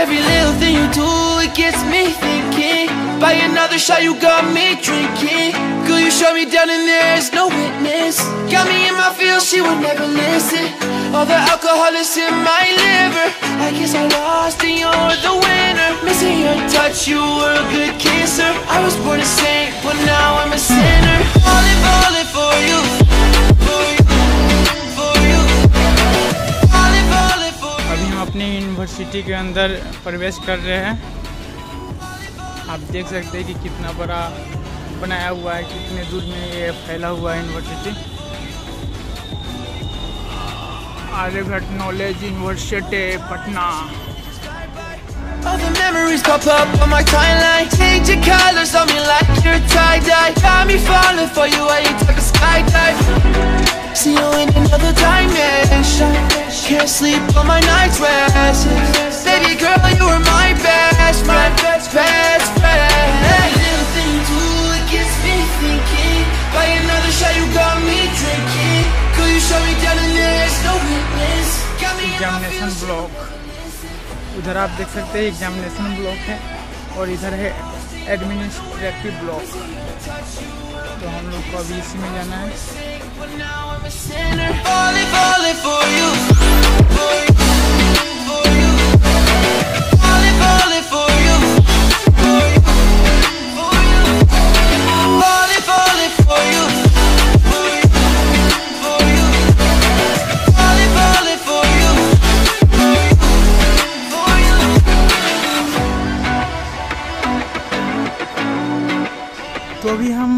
Every little thing you do, it gets me thinking. By another shot, you got me drinking. Girl, you shut me down and there's no witness. Got me in my feels, she would never listen. All the alcohol is in my liver. I guess I lost and you're the winner. Missing your touch, you were a good kisser. I was born a saint, but now I'm a sinner. Falling for you, for you, for you. Falling for you. अभी हम अपनी university के अंदर प्रवेश कर रहे हैं। आप देख सकते हैं कि कितना बड़ा बनाया हुआ है, कितने दूर में ये फैला हुआ है university. Aryabhatta knowledge university Patna. All the memories pop up on my timeline. Change your colors on me like you're tie-dye. Got me falling for you while you take a skydive. See you in another dimension. Can't sleep on my nights rest. Baby girl, you were my best friend, best friend. Every little thing you do, it gets me thinking. By another shot, you got me drinking. Girl, you shut me down and there's no witness. Got me in my examination feels. Block, उधर आप देख सकते हैं examination block है और इधर है administrative block. तो हम लोग को अभी इसी में जाना है। Falling for you, for you, for you. Falling for you, for you, for you. Falling for you, for you, for you. Falling for you, for you, for you. तो अभी हम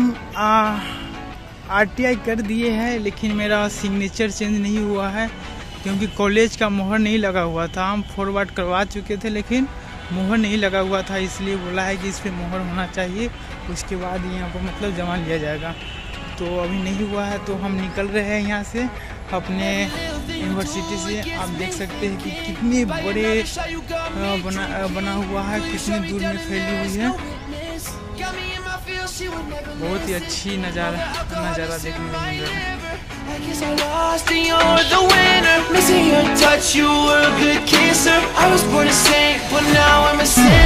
RTI कर दिए हैं, लेकिन मेरा सिग्नेचर चेंज नहीं हुआ है क्योंकि कॉलेज का मोहर नहीं लगा हुआ था। हम फॉरवर्ड करवा चुके थे लेकिन मोहर नहीं लगा हुआ था, इसलिए बोला है कि इस पर मोहर होना चाहिए, उसके बाद यहाँ पर मतलब जमा लिया जाएगा। तो अभी नहीं हुआ है तो हम निकल रहे हैं यहाँ से अपने यूनिवर्सिटी से। आप देख सकते हैं कि कितने बड़े बना हुआ है, कितने दूर में फैली हुई है। बहुत ही अच्छी नज़ारा देखने को मिल रहा है। I guess I lost and you're the winner. Missing your touch, you were a good kisser. I was born a saint, but now I'm a sinner.